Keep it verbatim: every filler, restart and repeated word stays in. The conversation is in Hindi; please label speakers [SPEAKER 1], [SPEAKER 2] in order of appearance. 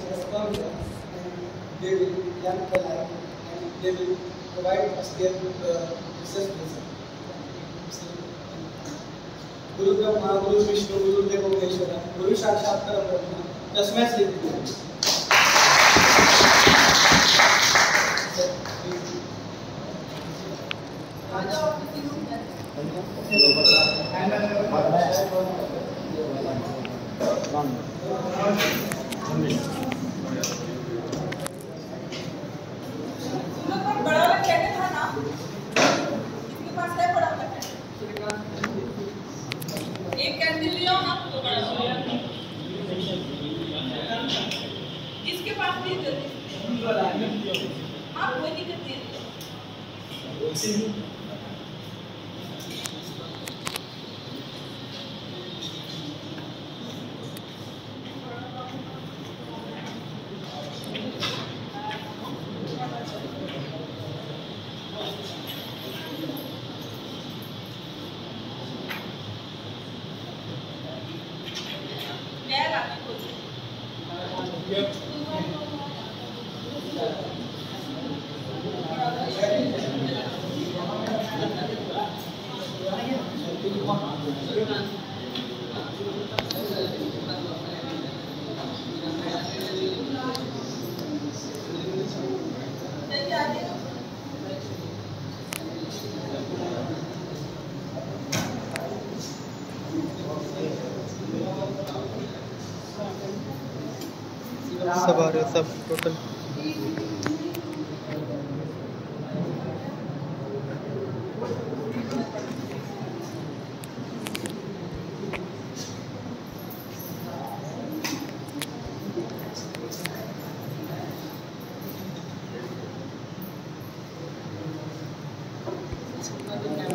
[SPEAKER 1] has come here and they will learn the life and they will provide us their uh, research result. गुरु ब्रह्मा गुरु विष्णु गुरु देवो महेश्वरा गुरु साक्षात परब्रह्म तस्मै श्री गुरु।
[SPEAKER 2] बड़ा वाला कहते था ना, इसके पास है बड़ा वाला एक कैंडल लियो ना तो बड़ा वाला इसके पास भी जल्दी हाँ कोई दिक्कत नहीं
[SPEAKER 3] सब आ रहे सब टोटल
[SPEAKER 1] Thank you.